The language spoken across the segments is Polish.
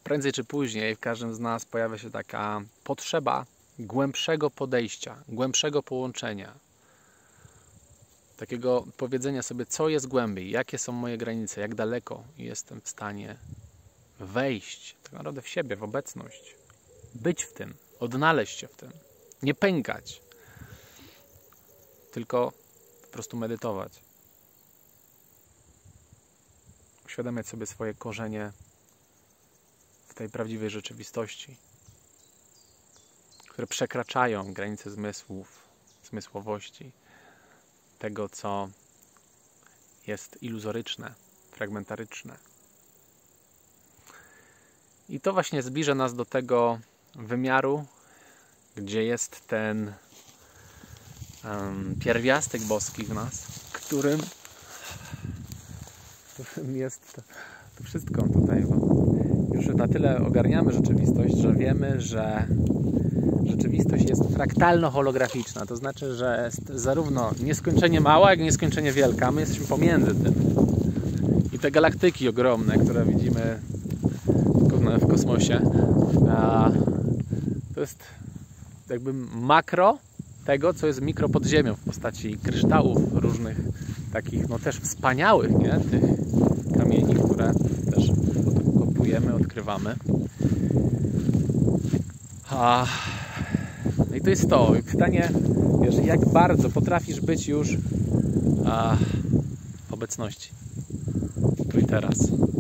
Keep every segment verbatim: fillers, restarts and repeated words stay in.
prędzej czy później w każdym z nas pojawia się taka potrzeba głębszego podejścia, głębszego połączenia. Takiego powiedzenia sobie, co jest głębiej, jakie są moje granice, jak daleko jestem w stanie wejść tak naprawdę w siebie, w obecność. Być w tym, odnaleźć się w tym. Nie pękać, tylko po prostu medytować. Uświadamiać sobie swoje korzenie w tej prawdziwej rzeczywistości, które przekraczają granice zmysłów, zmysłowości, tego, co jest iluzoryczne, fragmentaryczne. I to właśnie zbliża nas do tego wymiaru, gdzie jest ten um, pierwiastek boski w nas, którym, którym jest to, to wszystko tutaj. Już na tyle ogarniamy rzeczywistość, że wiemy, że rzeczywistość jest fraktalno-holograficzna. To znaczy, że jest zarówno nieskończenie mała, jak i nieskończenie wielka. My jesteśmy pomiędzy tym. I te galaktyki ogromne, które widzimy w kosmosie, to jest jakby makro tego, co jest mikro pod ziemią w postaci kryształów różnych, takich no też wspaniałych, nie? Tych kamieni, które też kopujemy, odkrywamy. A, no i to jest to. Pytanie, wiesz, jak bardzo potrafisz być już a, w obecności. Tu i teraz.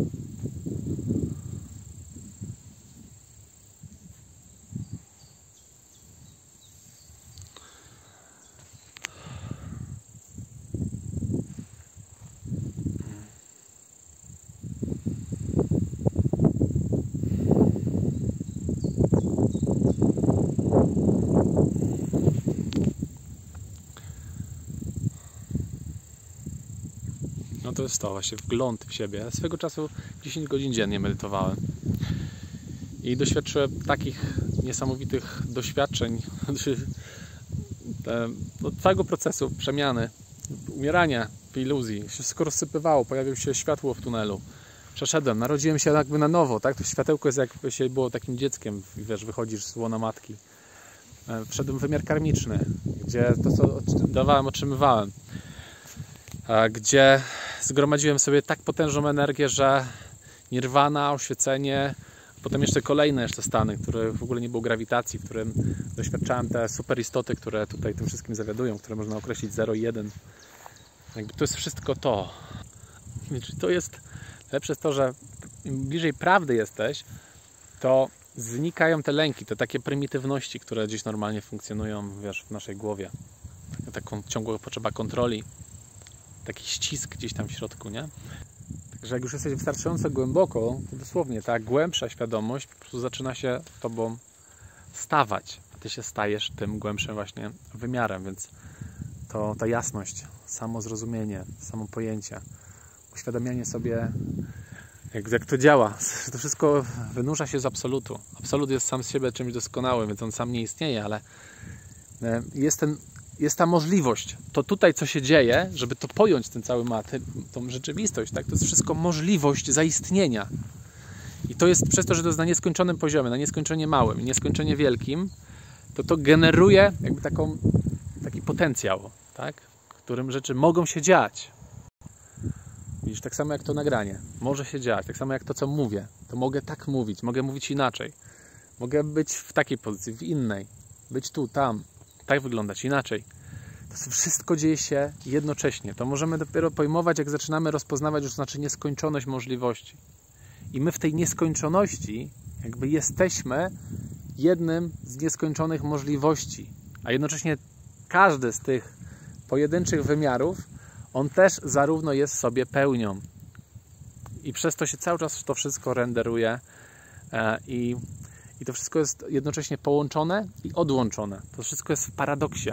No to jest to właśnie, wgląd w siebie. Ja swego czasu dziesięć godzin dziennie medytowałem i doświadczyłem takich niesamowitych doświadczeń no, całego procesu przemiany, umierania w iluzji. Wszystko rozsypywało, pojawiło się światło w tunelu. Przeszedłem, narodziłem się jakby na nowo, tak? To światełko jest jakby się było takim dzieckiem, wiesz, wychodzisz z łona matki. Wszedłem w wymiar karmiczny, gdzie to, co dawałem, otrzymywałem. Gdzie zgromadziłem sobie tak potężną energię, że nirwana, oświecenie, potem jeszcze kolejne jeszcze stany, które w ogóle nie było grawitacji, w którym doświadczałem te super istoty, które tutaj tym wszystkim zawiadują, które można określić zero i jeden. Jakby to jest wszystko to. To jest lepsze to, że im bliżej prawdy jesteś, to znikają te lęki, te takie prymitywności, które gdzieś normalnie funkcjonują, wiesz, w naszej głowie. Taką ciągłą potrzeba kontroli. Taki ścisk gdzieś tam w środku, nie? Także jak już jesteś wystarczająco głęboko, to dosłownie ta głębsza świadomość po prostu zaczyna się tobą stawać, a ty się stajesz tym głębszym właśnie wymiarem, więc to ta jasność, samo zrozumienie, samo pojęcie, uświadamianie sobie, jak, jak to działa, że to wszystko wynurza się z absolutu. Absolut jest sam z siebie czymś doskonałym, więc on sam nie istnieje, ale jest ten Jest ta możliwość, to tutaj co się dzieje, żeby to pojąć ten cały maty, tą rzeczywistość, tak? To jest wszystko możliwość zaistnienia. I to jest przez to, że to jest na nieskończonym poziomie, na nieskończenie małym, nieskończenie wielkim, to to generuje jakby taką, taki potencjał, tak? W którym rzeczy mogą się dziać. Widzisz, tak samo jak to nagranie, może się dziać, tak samo jak to, co mówię, to mogę tak mówić, mogę mówić inaczej, mogę być w takiej pozycji, w innej, być tu, tam, tak wyglądać inaczej. To wszystko dzieje się jednocześnie. To możemy dopiero pojmować, jak zaczynamy rozpoznawać, już znaczy nieskończoność możliwości. I my w tej nieskończoności jakby jesteśmy jednym z nieskończonych możliwości. A jednocześnie każdy z tych pojedynczych wymiarów, on też zarówno jest sobie pełnią. I przez to się cały czas to wszystko renderuje i I to wszystko jest jednocześnie połączone i odłączone. To wszystko jest w paradoksie.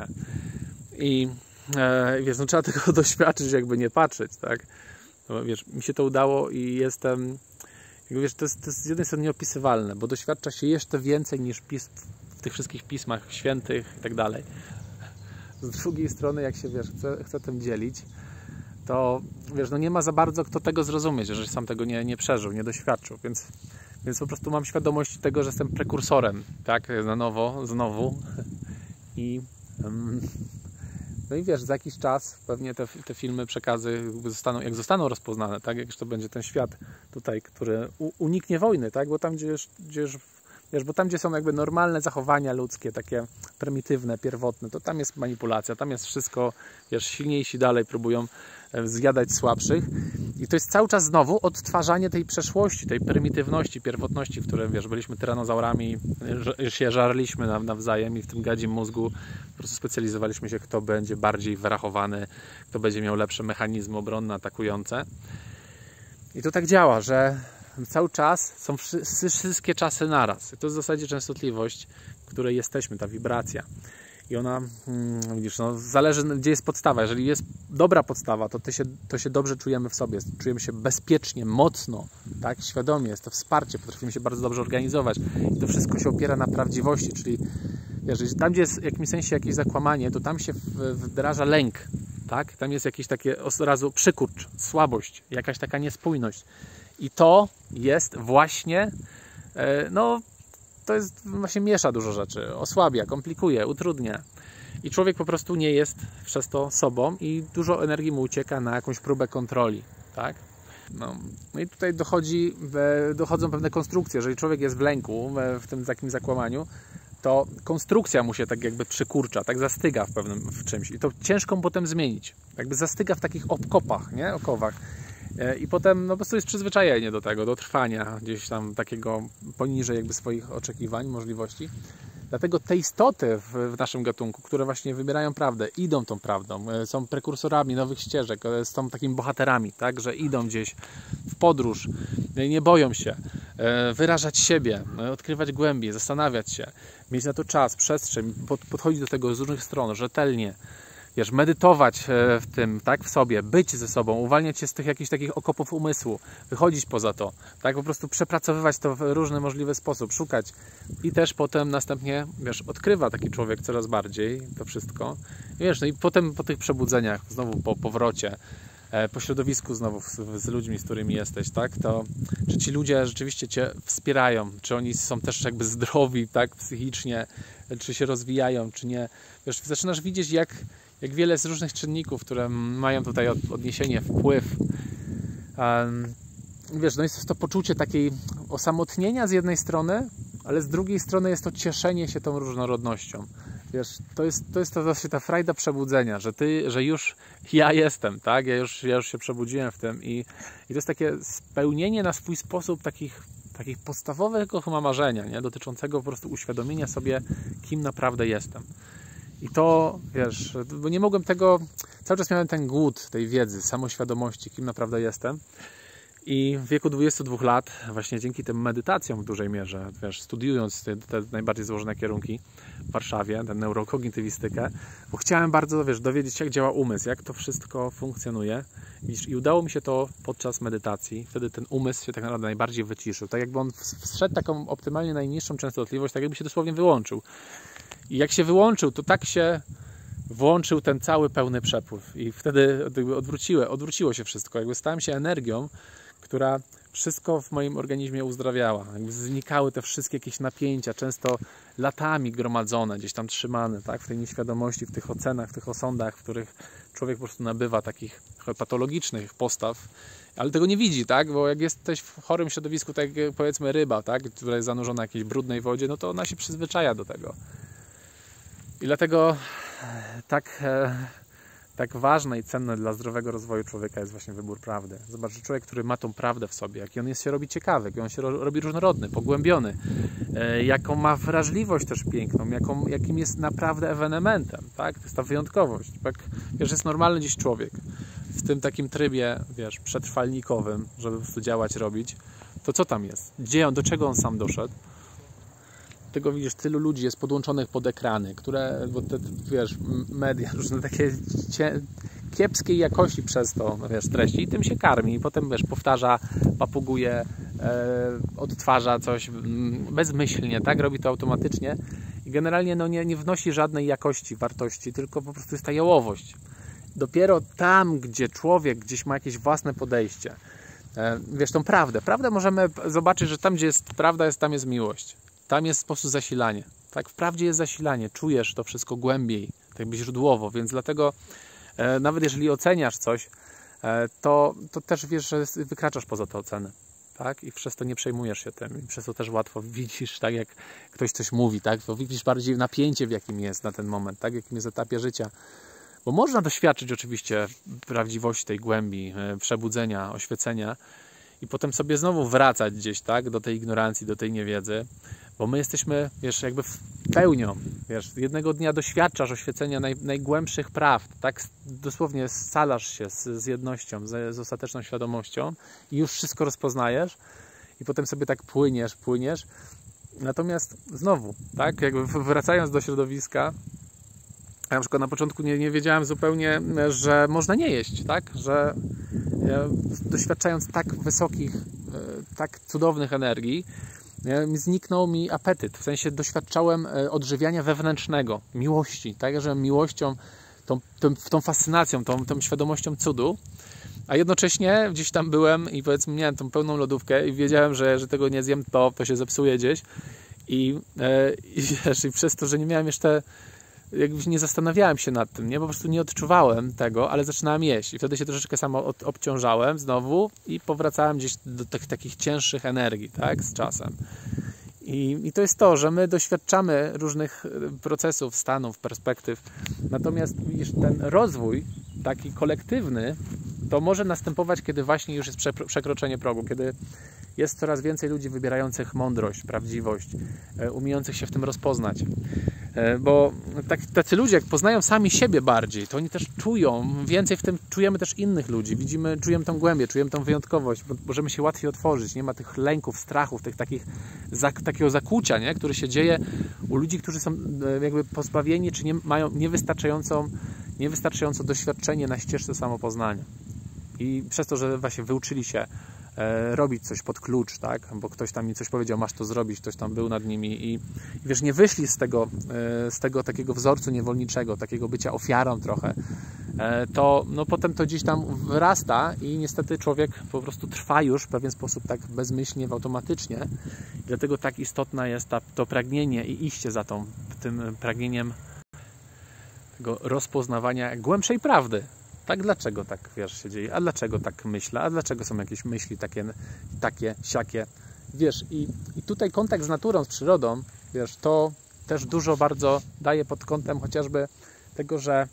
I e, wiesz, no trzeba tego doświadczyć, jakby nie patrzeć, tak? No, wiesz, mi się to udało i jestem... Jakby, wiesz, to jest, to jest z jednej strony nieopisywalne, bo doświadcza się jeszcze więcej niż pis, w tych wszystkich pismach świętych i tak dalej. Z drugiej strony, jak się, wiesz, chce, chce tym dzielić, to wiesz, no nie ma za bardzo kto tego zrozumieć, jeżeli sam tego nie, nie przeżył, nie doświadczył, więc Więc po prostu mam świadomość tego, że jestem prekursorem, tak, na nowo, znowu. I um, no i wiesz, za jakiś czas pewnie te, te filmy, przekazy zostaną, jak zostaną rozpoznane, tak, jak już to będzie ten świat tutaj, który u, uniknie wojny, tak, bo tam gdzie już, gdzie już wiesz, bo tam gdzie są jakby normalne zachowania ludzkie, takie prymitywne, pierwotne, to tam jest manipulacja, tam jest wszystko, wiesz, silniejsi dalej próbują zjadać słabszych i to jest cały czas znowu odtwarzanie tej przeszłości, tej prymitywności, pierwotności, w której, wiesz, byliśmy tyranozaurami, się żarliśmy nawzajem i w tym gadzim mózgu po prostu specjalizowaliśmy się, kto będzie bardziej wyrachowany, kto będzie miał lepsze mechanizmy obronne, atakujące. I to tak działa, że cały czas są wszystkie czasy naraz. To jest w zasadzie częstotliwość, w której jesteśmy, ta wibracja. I ona, hmm, widzisz, no, zależy, gdzie jest podstawa. Jeżeli jest dobra podstawa, to, ty się, to się dobrze czujemy w sobie. Czujemy się bezpiecznie, mocno, tak, świadomie. Jest to wsparcie, potrafimy się bardzo dobrze organizować. I to wszystko się opiera na prawdziwości, czyli wiesz, tam, gdzie jest w jakimś sensie jakieś zakłamanie, to tam się wdraża lęk. Tak? Tam jest jakieś takie od razu przykurcz, słabość, jakaś taka niespójność. I to jest właśnie, no to jest właśnie miesza dużo rzeczy, osłabia, komplikuje, utrudnia. I człowiek po prostu nie jest przez to sobą i dużo energii mu ucieka na jakąś próbę kontroli, tak? No, no i tutaj dochodzi, dochodzą pewne konstrukcje. Jeżeli człowiek jest w lęku, w tym takim zakłamaniu, to konstrukcja mu się tak jakby przykurcza, tak zastyga w pewnym w czymś. I to ciężko potem zmienić. Jakby zastyga w takich okopach, nie? Okowach. I potem no po prostu jest przyzwyczajenie do tego, do trwania gdzieś tam takiego poniżej jakby swoich oczekiwań, możliwości. Dlatego te istoty w, w naszym gatunku, które właśnie wybierają prawdę, idą tą prawdą, są prekursorami nowych ścieżek, są takimi bohaterami, tak, że idą gdzieś w podróż, nie boją się wyrażać siebie, odkrywać głębiej, zastanawiać się, mieć na to czas, przestrzeń, pod, podchodzić do tego z różnych stron, rzetelnie. Wiesz, medytować w tym, tak, w sobie, być ze sobą, uwalniać się z tych jakichś takich okopów umysłu, wychodzić poza to, tak, po prostu przepracowywać to w różny możliwy sposób, szukać i też potem następnie, wiesz, odkrywa taki człowiek coraz bardziej to wszystko. I wiesz, no i potem po tych przebudzeniach, znowu po powrocie, po środowisku znowu z, z ludźmi, z którymi jesteś, tak, to czy ci ludzie rzeczywiście cię wspierają, czy oni są też jakby zdrowi, tak, psychicznie, czy się rozwijają, czy nie. Wiesz, zaczynasz widzieć, jak jak wiele z różnych czynników, które mają tutaj odniesienie, wpływ. Um, wiesz, no jest to poczucie takiej osamotnienia z jednej strony, ale z drugiej strony jest to cieszenie się tą różnorodnością. Wiesz, to jest, to jest to właśnie ta frajda przebudzenia, że ty, że już ja jestem, tak? Ja już, ja już się przebudziłem w tym i, i to jest takie spełnienie na swój sposób takich, takich podstawowego chyba marzenia, nie? Dotyczącego po prostu uświadomienia sobie, kim naprawdę jestem. I to, wiesz, bo nie mogłem tego, cały czas miałem ten głód tej wiedzy, samoświadomości, kim naprawdę jestem. I w wieku dwudziestu dwóch lat, właśnie dzięki tym medytacjom w dużej mierze, wiesz, studiując te, te najbardziej złożone kierunki w Warszawie, tę neurokognitywistykę, bo chciałem bardzo, wiesz, dowiedzieć się, jak działa umysł, jak to wszystko funkcjonuje. I udało mi się to podczas medytacji. Wtedy ten umysł się tak naprawdę najbardziej wyciszył. Tak jakby on wszedł taką optymalnie najniższą częstotliwość, tak jakby się dosłownie wyłączył. I jak się wyłączył, to tak się włączył ten cały pełny przepływ. I wtedy odwróciło, odwróciło się wszystko. Jakby stałem się energią, która wszystko w moim organizmie uzdrawiała. Jakby znikały te wszystkie jakieś napięcia, często latami gromadzone, gdzieś tam trzymane, tak? W tej nieświadomości, w tych ocenach, w tych osądach, w których człowiek po prostu nabywa takich patologicznych postaw, ale tego nie widzi, tak? Bo jak jesteś w chorym środowisku, tak jak powiedzmy ryba, tak? Która jest zanurzona w jakiejś brudnej wodzie, no to ona się przyzwyczaja do tego. I dlatego tak, tak ważne i cenne dla zdrowego rozwoju człowieka jest właśnie wybór prawdy. Zobacz, że człowiek, który ma tą prawdę w sobie, jaki on jest, się robi ciekawy, jaki on się robi różnorodny, pogłębiony, jaką ma wrażliwość też piękną, jaką, jakim jest naprawdę ewenementem, tak? To jest ta wyjątkowość. Tak? Wiesz, jest normalny dziś człowiek w tym takim trybie, wiesz, przetrwalnikowym, żeby po prostu działać, robić, to co tam jest? Gdzie on, do czego on sam doszedł? Tego widzisz, tylu ludzi jest podłączonych pod ekrany, które, bo te, wiesz, media, różne takie cie, kiepskiej jakości przez to, no wiesz, treści i tym się karmi i potem, wiesz, powtarza, papuguje, e, odtwarza coś bezmyślnie, tak, robi to automatycznie i generalnie no, nie, nie wnosi żadnej jakości, wartości, tylko po prostu jest ta jałowość. Dopiero tam, gdzie człowiek gdzieś ma jakieś własne podejście, wiesz, tą prawdę. Prawdę możemy zobaczyć, że tam, gdzie jest prawda, jest, tam jest miłość. Tam jest po prostu zasilanie. Tak, w prawdzie jest zasilanie. Czujesz to wszystko głębiej, tak jakby źródłowo, więc dlatego e, nawet jeżeli oceniasz coś, e, to, to też wiesz, że wykraczasz poza tę ocenę. Tak? I przez to nie przejmujesz się tym. I przez to też łatwo widzisz, tak jak ktoś coś mówi, tak? To widzisz bardziej napięcie, w jakim jest na ten moment, tak? W jakim jest etapie życia. Bo można doświadczyć oczywiście prawdziwości tej głębi, e, przebudzenia, oświecenia i potem sobie znowu wracać gdzieś, tak? Do tej ignorancji, do tej niewiedzy. Bo my jesteśmy, wiesz, jakby pełnią, wiesz, jednego dnia doświadczasz oświecenia naj, najgłębszych prawd, tak dosłownie scalasz się z, z jednością, z, z ostateczną świadomością i już wszystko rozpoznajesz i potem sobie tak płyniesz, płyniesz. Natomiast znowu, tak, jakby wracając do środowiska, ja na przykład na początku nie, nie wiedziałem zupełnie, że można nie jeść, tak, że doświadczając tak wysokich, tak cudownych energii, zniknął mi apetyt, w sensie doświadczałem odżywiania wewnętrznego, miłości, tak, że miłością, tą, tą, tą fascynacją, tą, tą świadomością cudu, a jednocześnie gdzieś tam byłem i powiedzmy miałem tą pełną lodówkę i wiedziałem, że, że tego nie zjem, to, to się zepsuje gdzieś i, i, wiesz, i przez to, że nie miałem jeszcze, jakby nie zastanawiałem się nad tym, nie, po prostu nie odczuwałem tego, ale zaczynałem jeść i wtedy się troszeczkę samo od, obciążałem znowu i powracałem gdzieś do tych takich cięższych energii, tak, z czasem. I, I to jest to, że my doświadczamy różnych procesów, stanów, perspektyw, natomiast widzisz, ten rozwój taki kolektywny to może następować, kiedy właśnie już jest przekroczenie progu, kiedy jest coraz więcej ludzi wybierających mądrość, prawdziwość, umiejących się w tym rozpoznać. Bo tak, tacy ludzie, jak poznają sami siebie bardziej, to oni też czują, więcej w tym czujemy też innych ludzi, widzimy, czujemy tą głębię, czujemy tą wyjątkowość, bo możemy się łatwiej otworzyć, nie ma tych lęków, strachów, tych takich, zak, takiego zakłucia, nie? Które się dzieje u ludzi, którzy są jakby pozbawieni, czy nie, mają niewystarczającą, niewystarczająco doświadczenie na ścieżce samopoznania. I przez to, że właśnie wyuczyli się e, robić coś pod klucz, tak? Bo ktoś tam mi coś powiedział, masz to zrobić, ktoś tam był nad nimi i, i wiesz, nie wyszli z tego, e, z tego takiego wzorcu niewolniczego, takiego bycia ofiarą trochę, e, to no, potem to gdzieś tam wyrasta i niestety człowiek po prostu trwa już w pewien sposób tak bezmyślnie, automatycznie. I dlatego tak istotne jest ta, to pragnienie i iście za tą, tym pragnieniem tego rozpoznawania głębszej prawdy. Tak, dlaczego tak, wiesz, się dzieje? A dlaczego tak myślę? A dlaczego są jakieś myśli takie, takie, siakie? Wiesz, i, i tutaj kontakt z naturą, z przyrodą, wiesz, to też dużo bardzo daje pod kątem chociażby tego, że,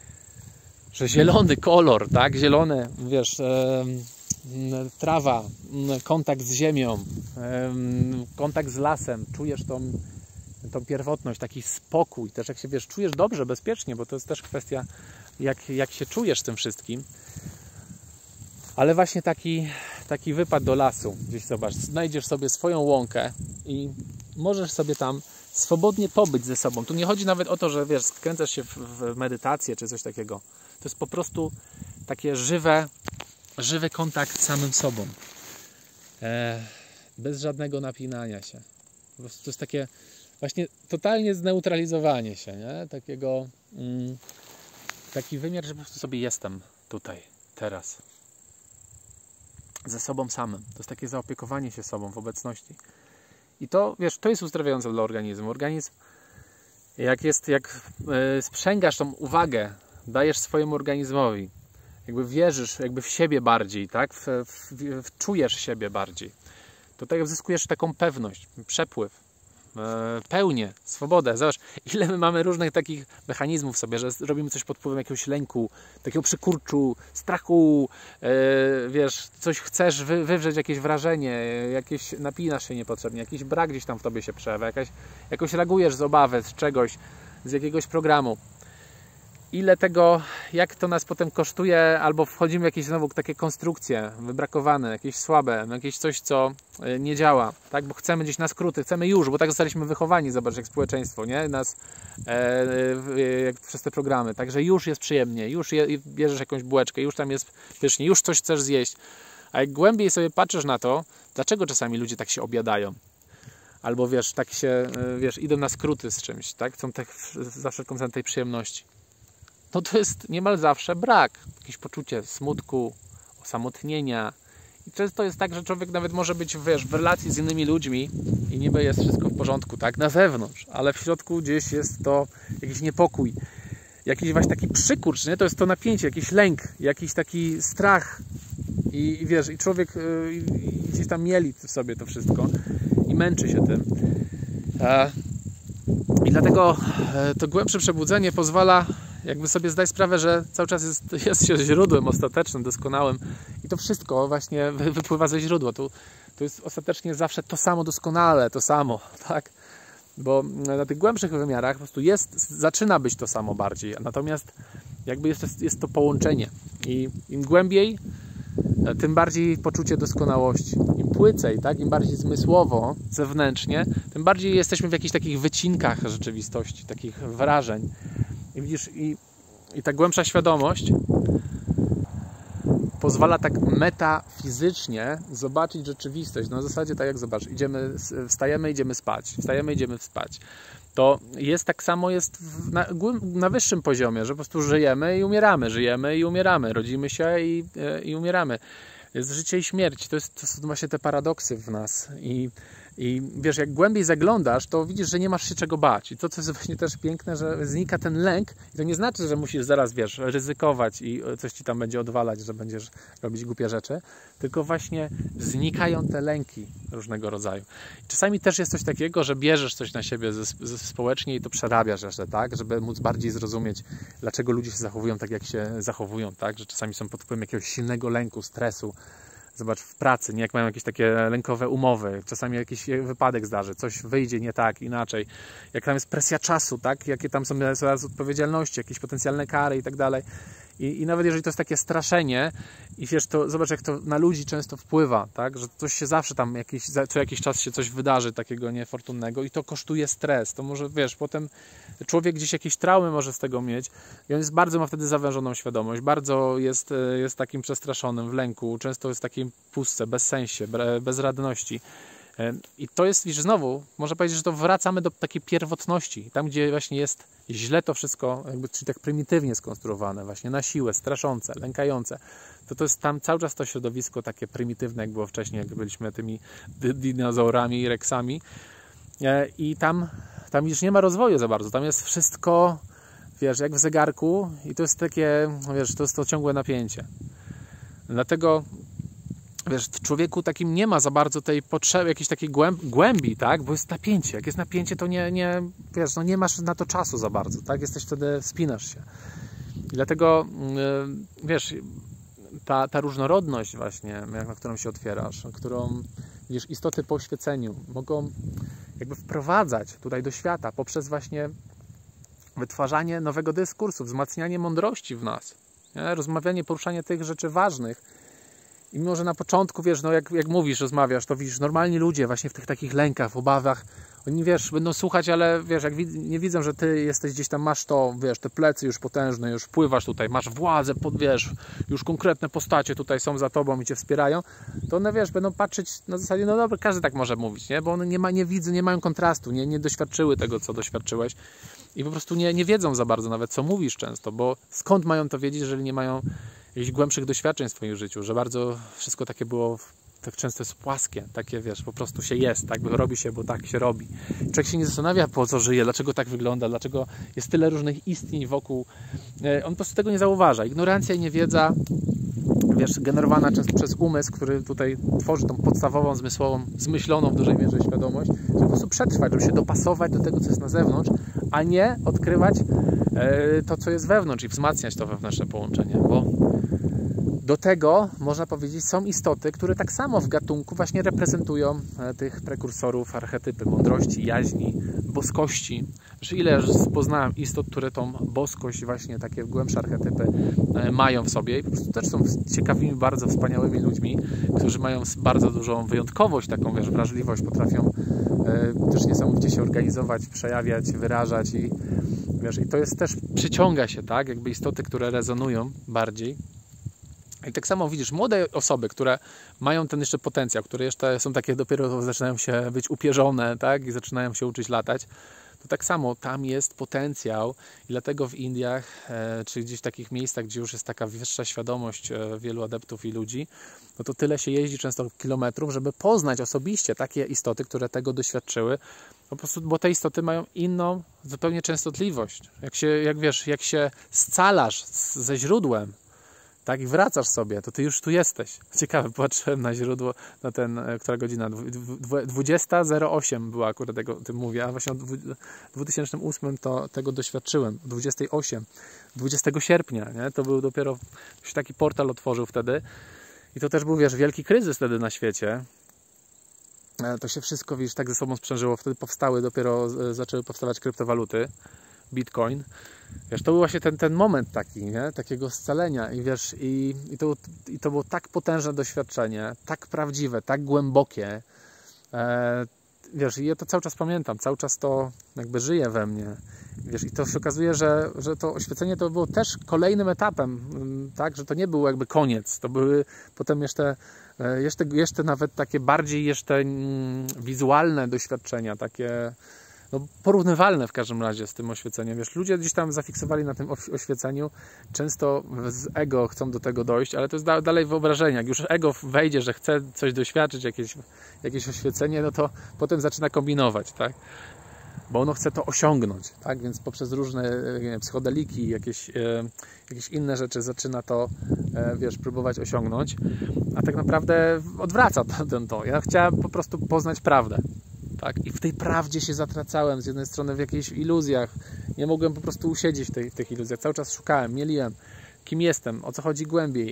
że zielony kolor, tak, zielony, wiesz, e, trawa, kontakt z ziemią, e, kontakt z lasem, czujesz tą, tą pierwotność, taki spokój, też jak się, wiesz, czujesz dobrze, bezpiecznie, bo to jest też kwestia Jak, jak się czujesz z tym wszystkim, ale właśnie taki, taki wypad do lasu, gdzieś zobacz, znajdziesz sobie swoją łąkę i możesz sobie tam swobodnie pobyć ze sobą. Tu nie chodzi nawet o to, że wiesz, skręcasz się w, w medytację czy coś takiego. To jest po prostu takie żywe, żywy kontakt z samym sobą. E, bez żadnego napinania się. Po prostu to jest takie właśnie totalnie zneutralizowanie się, nie? Takiego... Mm, taki wymiar, że po prostu sobie jestem tutaj, teraz. Ze sobą samym. To jest takie zaopiekowanie się sobą w obecności. I to, wiesz, to jest uzdrawiające dla organizmu. Organizm, jak jest, jak yy, sprzęgasz tą uwagę, dajesz swojemu organizmowi, jakby wierzysz jakby w siebie bardziej, tak? W, w, w, czujesz siebie bardziej. To tak zyskujesz taką pewność, przepływ. Pełnię, swobodę. Zobacz, ile my mamy różnych takich mechanizmów w sobie, że robimy coś pod wpływem jakiegoś lęku, takiego przykurczu, strachu, yy, wiesz, coś chcesz wy, wywrzeć, jakieś wrażenie, jakieś napinasz się niepotrzebnie, jakiś brak gdzieś tam w tobie się przejawia, jakaś, jakoś reagujesz z obawy, z czegoś, z jakiegoś programu. Ile tego, jak to nas potem kosztuje, albo wchodzimy w jakieś znowu takie konstrukcje wybrakowane, jakieś słabe, jakieś coś, co nie działa, tak? Bo chcemy gdzieś na skróty, chcemy już, bo tak zostaliśmy wychowani, zobacz, jak społeczeństwo, nie? Nas e, jak przez te programy, także już jest przyjemnie, już je, bierzesz jakąś bułeczkę, już tam jest pysznie, już coś chcesz zjeść, a jak głębiej sobie patrzysz na to, dlaczego czasami ludzie tak się objadają? Albo wiesz, tak się, wiesz, idą na skróty z czymś, tak? Chcą tak za wszelką cenę tej przyjemności. No to jest niemal zawsze brak, jakieś poczucie smutku, osamotnienia I często jest tak, że człowiek nawet może być, wiesz, w relacji z innymi ludźmi i niby jest wszystko w porządku, tak, na zewnątrz, ale w środku gdzieś jest to jakiś niepokój, jakiś właśnie taki przykurcz, nie? To jest to napięcie, jakiś lęk, jakiś taki strach i, i wiesz, i człowiek y, i gdzieś tam mieli w sobie to wszystko i męczy się tym. E, I dlatego to głębsze przebudzenie pozwala jakby sobie zdać sprawę, że cały czas jest, jest się źródłem ostatecznym, doskonałym i to wszystko właśnie wypływa ze źródła. To, to jest ostatecznie zawsze to samo doskonale, to samo, tak? Bo na tych głębszych wymiarach po prostu jest, zaczyna być to samo bardziej, natomiast jakby jest, jest to połączenie i im głębiej, tym bardziej poczucie doskonałości. Im płycej, tak? Im bardziej zmysłowo, zewnętrznie, tym bardziej jesteśmy w jakichś takich wycinkach rzeczywistości, takich wrażeń. I widzisz, i, i ta głębsza świadomość pozwala tak metafizycznie zobaczyć rzeczywistość. Na zasadzie tak jak zobacz, idziemy, wstajemy, idziemy spać, wstajemy, idziemy spać. To jest tak samo jest w, na, na wyższym poziomie, że po prostu żyjemy i umieramy, żyjemy i umieramy, rodzimy się i, i umieramy. Jest życie i śmierć. To, jest, to są właśnie te paradoksy w nas. I, I wiesz, jak głębiej zaglądasz, to widzisz, że nie masz się czego bać. I to, co jest właśnie też piękne, że znika ten lęk. I to nie znaczy, że musisz zaraz, wiesz, ryzykować i coś ci tam będzie odwalać, że będziesz robić głupie rzeczy. Tylko właśnie znikają te lęki różnego rodzaju. I czasami też jest coś takiego, że bierzesz coś na siebie ze, ze społecznie i to przerabiasz jeszcze, tak? Żeby móc bardziej zrozumieć, dlaczego ludzie się zachowują tak, jak się zachowują, tak? Że czasami są pod wpływem jakiegoś silnego lęku, stresu. Zobacz, w pracy, nie? Jak mają jakieś takie lękowe umowy, czasami jakiś wypadek zdarzy, coś wyjdzie nie tak, inaczej. Jak tam jest presja czasu, tak? Jakie tam są zaraz odpowiedzialności, jakieś potencjalne kary i tak dalej. I, I nawet jeżeli to jest takie straszenie i wiesz, to zobacz, jak to na ludzi często wpływa, tak? Że coś się zawsze tam, jakiś, co jakiś czas się coś wydarzy takiego niefortunnego i to kosztuje stres. To może, wiesz, potem człowiek gdzieś jakieś traumy może z tego mieć i on jest bardzo, ma wtedy zawężoną świadomość, bardzo jest, jest takim przestraszonym, w lęku, często jest takim pustce, bez sensie, bezradności. I to jest, wiesz, znowu, można powiedzieć, że to wracamy do takiej pierwotności, tam gdzie właśnie jest źle to wszystko, jakby, czyli tak prymitywnie skonstruowane, właśnie na siłę, straszące, lękające, to to jest tam cały czas to środowisko takie prymitywne, jak było wcześniej, jak byliśmy tymi dinozaurami i reksami i tam, tam już nie ma rozwoju za bardzo, tam jest wszystko, wiesz, jak w zegarku i to jest takie, wiesz, to jest to ciągłe napięcie. Dlatego wiesz, w człowieku takim nie ma za bardzo tej potrzeby, jakiejś takiej głębi, tak? Bo jest napięcie. Jak jest napięcie, to nie, nie, wiesz, no nie masz na to czasu za bardzo, tak? Jesteś wtedy, spinasz się. I dlatego, yy, wiesz, ta, ta różnorodność właśnie, na którą się otwierasz, którą, wiesz, istoty po oświeceniu mogą jakby wprowadzać tutaj do świata poprzez właśnie wytwarzanie nowego dyskursu, wzmacnianie mądrości w nas, nie? Rozmawianie, poruszanie tych rzeczy ważnych. I mimo, że na początku, wiesz, no jak, jak mówisz, rozmawiasz, to widzisz, normalni ludzie właśnie w tych takich lękach, obawach, oni, wiesz, będą słuchać, ale wiesz, jak wid nie widzą, że ty jesteś gdzieś tam, masz to, wiesz, te plecy już potężne, już pływasz tutaj, masz władzę, pod, wiesz, już konkretne postacie tutaj są za tobą i cię wspierają, to one, wiesz, będą patrzeć na zasadzie, no dobra, każdy tak może mówić, nie? Bo one nie, ma, nie widzą, nie mają kontrastu, nie, nie doświadczyły tego, co doświadczyłeś i po prostu nie, nie wiedzą za bardzo nawet, co mówisz często, bo skąd mają to wiedzieć, jeżeli nie mają jakichś głębszych doświadczeń w swoim życiu, że bardzo wszystko takie było, tak często jest płaskie, takie, wiesz, po prostu się jest, tak robi się, bo tak się robi. Człowiek się nie zastanawia, po co żyje, dlaczego tak wygląda, dlaczego jest tyle różnych istnień wokół. On po prostu tego nie zauważa. Ignorancja i niewiedza, wiesz, generowana często przez umysł, który tutaj tworzy tą podstawową, zmysłową, zmyśloną w dużej mierze świadomość, żeby po prostu przetrwać, żeby się dopasować do tego, co jest na zewnątrz, a nie odkrywać to, co jest wewnątrz i wzmacniać to wewnętrzne połączenie, bo do tego, można powiedzieć, są istoty, które tak samo w gatunku właśnie reprezentują tych prekursorów, archetypy mądrości, jaźni, boskości. Że ile poznałem istot, które tą boskość, właśnie takie głębsze archetypy mają w sobie i po prostu też są ciekawymi, bardzo wspaniałymi ludźmi, którzy mają bardzo dużą wyjątkowość, taką, wiesz, wrażliwość, potrafią też niesamowicie się organizować, przejawiać, wyrażać i, wiesz, i to jest też, przyciąga się, tak, jakby istoty, które rezonują bardziej. I tak samo widzisz, młode osoby, które mają ten jeszcze potencjał, które jeszcze są takie, dopiero zaczynają się być upierzone, tak, i zaczynają się uczyć latać, to tak samo tam jest potencjał i dlatego w Indiach, e, czy gdzieś w takich miejscach, gdzie już jest taka wyższa świadomość e, wielu adeptów i ludzi, no to tyle się jeździ często kilometrów, żeby poznać osobiście takie istoty, które tego doświadczyły, po prostu, bo te istoty mają inną zupełnie częstotliwość. Jak się, jak wiesz, jak się scalasz z, ze źródłem, tak, i wracasz sobie, to ty już tu jesteś. Ciekawe, patrzyłem na źródło, na ten, która godzina, dwudziesta zero osiem była akurat, tego, o tym mówię, a właśnie w dwa tysiące ósmym to tego doświadczyłem, dwudziesta osiem, dwudziestego sierpnia, nie? To był dopiero, się taki portal otworzył wtedy i to też był, wiesz, wielki kryzys wtedy na świecie. To się wszystko, wiesz, tak ze sobą sprzężyło, wtedy powstały, dopiero zaczęły powstawać kryptowaluty, Bitcoin. Wiesz, to był właśnie ten, ten moment taki, nie? Takiego scalenia i wiesz, i, i, to, i to było tak potężne doświadczenie, tak prawdziwe, tak głębokie. E, wiesz, i ja to cały czas pamiętam, cały czas to jakby żyje we mnie. Wiesz, i to się okazuje, że, że to oświecenie to było też kolejnym etapem, tak? Że to nie był jakby koniec, to były potem jeszcze, jeszcze, jeszcze nawet takie bardziej jeszcze mm, wizualne doświadczenia, takie no, porównywalne w każdym razie z tym oświeceniem. Wiesz, ludzie gdzieś tam zafiksowali na tym oświeceniu, często z ego chcą do tego dojść, ale to jest da dalej wyobrażenie. Jak już ego wejdzie, że chce coś doświadczyć, jakieś, jakieś oświecenie, no to potem zaczyna kombinować, tak? Bo ono chce to osiągnąć, tak? Więc poprzez różne nie wiem, psychodeliki, jakieś, e, jakieś inne rzeczy zaczyna to, e, wiesz, próbować osiągnąć, a tak naprawdę odwraca to, to. Ja chciałem po prostu poznać prawdę. Tak? I w tej prawdzie się zatracałem, z jednej strony w jakichś iluzjach, nie mogłem po prostu usiedzieć w, tej, w tych iluzjach, cały czas szukałem, mieliłem, kim jestem, o co chodzi głębiej,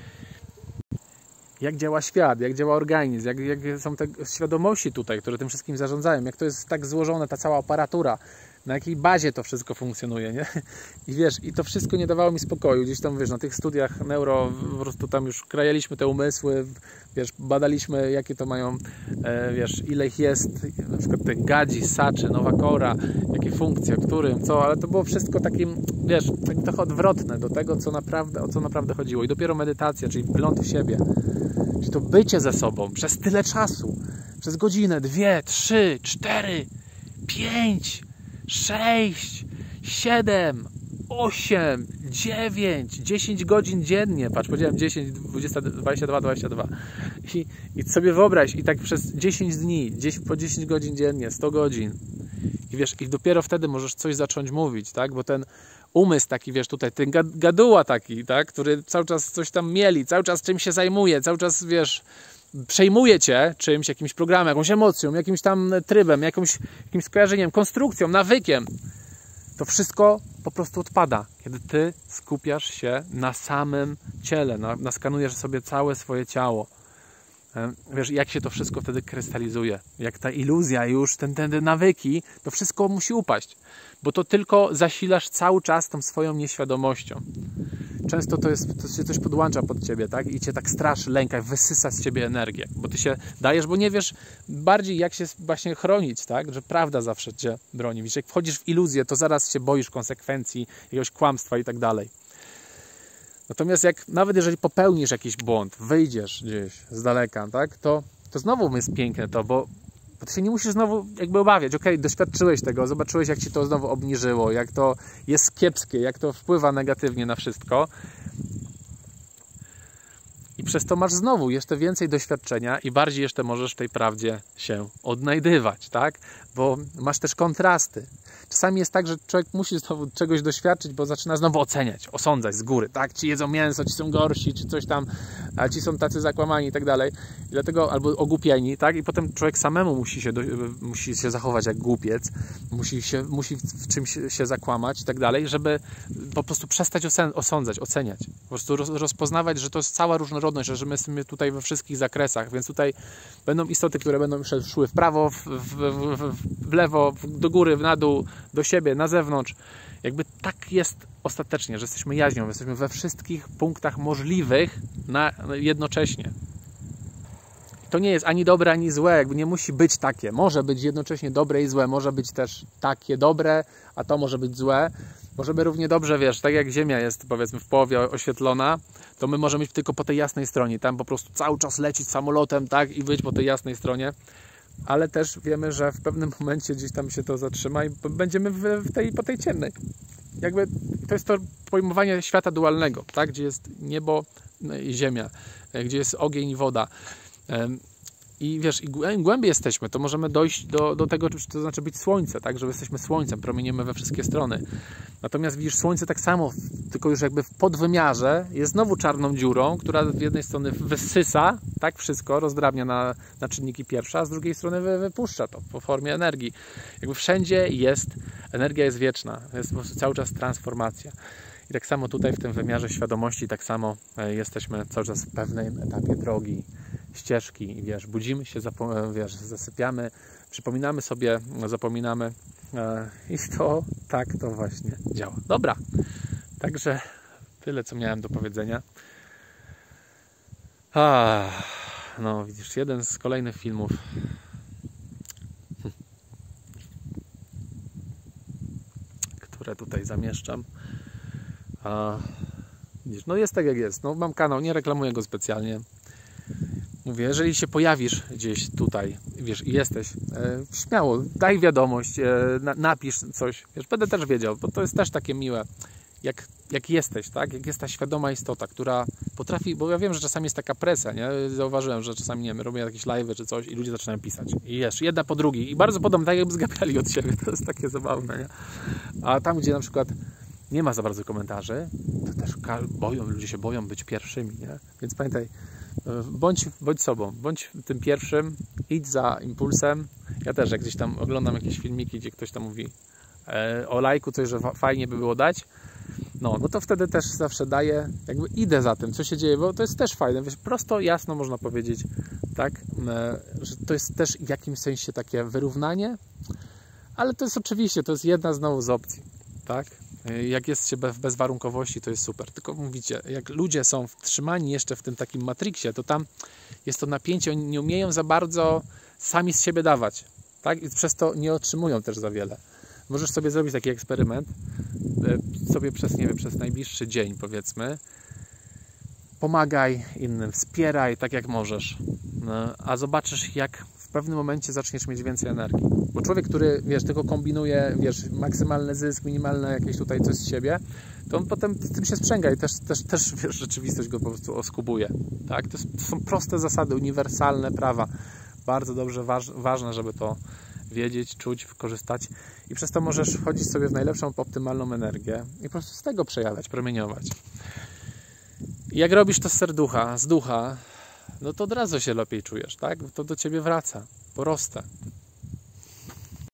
jak działa świat, jak działa organizm, jak, jak są te świadomości tutaj, które tym wszystkim zarządzają, jak to jest tak złożone, ta cała aparatura, na jakiej bazie to wszystko funkcjonuje, nie? I wiesz, i to wszystko nie dawało mi spokoju. Gdzieś tam, wiesz, na tych studiach neuro, po prostu tam już krajaliśmy te umysły, wiesz, badaliśmy, jakie to mają, e, wiesz, ile ich jest, na przykład te gadzi, saczy, nowa kora, jakie funkcje, którym, co, ale to było wszystko takim, wiesz, tak trochę odwrotne do tego, co naprawdę, o co naprawdę chodziło. I dopiero medytacja, czyli wgląd w siebie, czyli to bycie ze sobą przez tyle czasu, przez godzinę, dwie, trzy, cztery, pięć, sześć, siedem, osiem, dziewięć, dziesięć godzin dziennie. Patrz, powiedziałem dziesięć, dwadzieścia, dwadzieścia dwa, dwadzieścia dwa. I, i sobie wyobraź, i tak przez dziesięć dni, po dziesięć godzin dziennie, sto godzin. I wiesz, i dopiero wtedy możesz coś zacząć mówić, tak? Bo ten umysł taki, wiesz, tutaj, ten gaduła taki, tak? Który cały czas coś tam mieli, cały czas czymś się zajmuje, cały czas, wiesz, przejmuje cię czymś, jakimś programem, jakąś emocją, jakimś tam trybem, jakimś, jakimś skojarzeniem, konstrukcją, nawykiem. To wszystko po prostu odpada, kiedy ty skupiasz się na samym ciele, na, naskanujesz sobie całe swoje ciało. Wiesz, jak się to wszystko wtedy krystalizuje, jak ta iluzja już, ten, ten, te nawyki, to wszystko musi upaść, bo to tylko zasilasz cały czas tą swoją nieświadomością. Często to, jest, to się coś podłącza pod ciebie, tak? I cię tak straszy, lęka, wysysa z ciebie energię, bo ty się dajesz, bo nie wiesz bardziej jak się właśnie chronić, tak? Że prawda zawsze cię broni. Wiesz, jak wchodzisz w iluzję, to zaraz się boisz konsekwencji, jakiegoś kłamstwa i tak dalej. Natomiast jak, nawet jeżeli popełnisz jakiś błąd, wyjdziesz gdzieś z daleka, tak? To, to znowu jest piękne to, bo Bo ty się nie musisz znowu jakby obawiać. Okej, doświadczyłeś tego, zobaczyłeś, jak ci to znowu obniżyło, jak to jest kiepskie, jak to wpływa negatywnie na wszystko. I przez to masz znowu jeszcze więcej doświadczenia i bardziej jeszcze możesz w tej prawdzie się odnajdywać, tak? Bo masz też kontrasty. Czasami jest tak, że człowiek musi znowu czegoś doświadczyć, bo zaczyna znowu oceniać, osądzać z góry, tak? Ci jedzą mięso, ci są gorsi, czy coś tam, a ci są tacy zakłamani i tak dalej. I dlatego, albo ogłupieni, tak? I potem człowiek samemu musi się, do, musi się zachować jak głupiec, musi, się, musi w czymś się zakłamać i tak dalej, żeby po prostu przestać osądzać, oceniać. Po prostu rozpoznawać, że to jest cała różnorodność, że my jesteśmy tutaj we wszystkich zakresach, więc tutaj będą istoty, które będą szły w prawo, w, w, w, w lewo, do góry, na dół, do siebie, na zewnątrz. Jakby tak jest ostatecznie, że jesteśmy jaźnią, jesteśmy we wszystkich punktach możliwych na, jednocześnie. To nie jest ani dobre, ani złe, jakby nie musi być takie. Może być jednocześnie dobre i złe, może być też takie dobre, a to może być złe. Może by równie dobrze, wiesz, tak jak Ziemia jest, powiedzmy, w połowie oświetlona, to my możemy być tylko po tej jasnej stronie, tam po prostu cały czas lecieć samolotem, tak, i być po tej jasnej stronie. ale też wiemy, że w pewnym momencie gdzieś tam się to zatrzyma i będziemy w, w tej, po tej ciemnej. Jakby to jest to pojmowanie świata dualnego, tak? Gdzie jest niebo i ziemia, gdzie jest ogień i woda. I wiesz, im głębiej jesteśmy, to możemy dojść do, do tego, to znaczy być słońce, tak? Że jesteśmy słońcem, promieniemy we wszystkie strony. Natomiast widzisz, słońce tak samo, tylko już jakby w podwymiarze jest znowu czarną dziurą, która z jednej strony wysysa, tak, wszystko, rozdrabnia na, na czynniki pierwsze, a z drugiej strony wy, wypuszcza to po formie energii. Jakby wszędzie jest, energia jest wieczna, jest po prostu cały czas transformacja. I tak samo tutaj w tym wymiarze świadomości, tak samo jesteśmy cały czas w pewnym etapie drogi, ścieżki, wiesz, budzimy się, wiesz, zasypiamy, przypominamy sobie, zapominamy i to tak to właśnie działa. Dobra, także tyle, co miałem do powiedzenia. A, no widzisz, jeden z kolejnych filmów, które tutaj zamieszczam. A, widzisz, no jest tak jak jest. No, mam kanał, nie reklamuję go specjalnie. Mówię, jeżeli się pojawisz gdzieś tutaj, wiesz, i jesteś, e, śmiało, daj wiadomość, e, na, napisz coś, wiesz, będę też wiedział, bo to jest też takie miłe, jak, jak jesteś, tak, jak jest ta świadoma istota, która potrafi, bo ja wiem, że czasami jest taka presja, nie, zauważyłem, że czasami, nie wiem, robię jakieś live'y czy coś i ludzie zaczynają pisać i jeszcze jedna po drugiej i bardzo podobnie, tak jakby zgapiali od siebie, to jest takie zabawne, nie, a tam, gdzie na przykład nie ma za bardzo komentarzy, to też boją, ludzie się boją być pierwszymi, nie, więc pamiętaj, Bądź, bądź sobą, bądź tym pierwszym, idź za impulsem. Ja też, jak gdzieś tam oglądam jakieś filmiki, gdzie ktoś tam mówi e, o lajku, coś, że fajnie by było dać, no, no to wtedy też zawsze daję, jakby idę za tym, co się dzieje, bo to jest też fajne, wiesz, prosto, jasno można powiedzieć, tak, e, że to jest też w jakimś sensie takie wyrównanie, ale to jest oczywiście, to jest jedna znowu z opcji, tak. Jak jest się w bezwarunkowości, to jest super. Tylko mówicie, jak ludzie są wtrzymani jeszcze w tym takim matriksie, to tam jest to napięcie, oni nie umieją za bardzo sami z siebie dawać, tak? I przez to nie otrzymują też za wiele. Możesz sobie zrobić taki eksperyment, sobie przez, nie wiem, przez najbliższy dzień, powiedzmy, pomagaj innym, wspieraj tak jak możesz, a zobaczysz, jak w pewnym momencie zaczniesz mieć więcej energii. Bo człowiek, który, wiesz, tylko kombinuje, wiesz, maksymalny zysk, minimalne jakieś tutaj coś z siebie, to on potem z tym się sprzęga i też, też, też wiesz, rzeczywistość go po prostu oskubuje. Tak? To, jest, to są proste zasady, uniwersalne prawa. Bardzo dobrze, waż, ważne, żeby to wiedzieć, czuć, wykorzystać i przez to możesz wchodzić sobie w najlepszą, optymalną energię i po prostu z tego przejawiać, promieniować. I jak robisz to z serducha, z ducha, no to od razu się lepiej czujesz, tak? To do ciebie wraca, proste.